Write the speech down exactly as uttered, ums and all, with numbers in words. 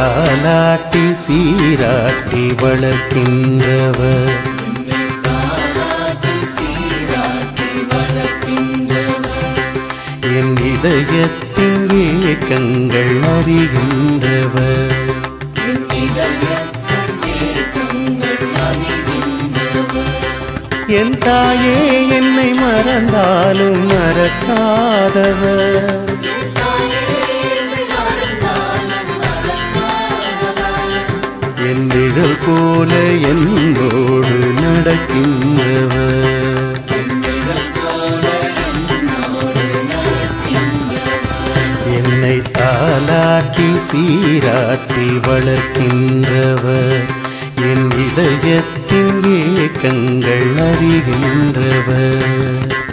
தாலாட்டி சீராட்டி வளர்க்கின்றவர் என் இதயத்தின் ஏக்கங்கள் அறிகின்றவர் என் தாயே என்னை மறந்தாலும் மறக்காதவர் என் நிழல் போல என்னோடு நடக்கின்றவர் என்னை தாலாட்டி சீராட்டி வளர்க்கின்றவர் என் இதயத்தின் ஏக்கங்கள் அறிகின்றவர்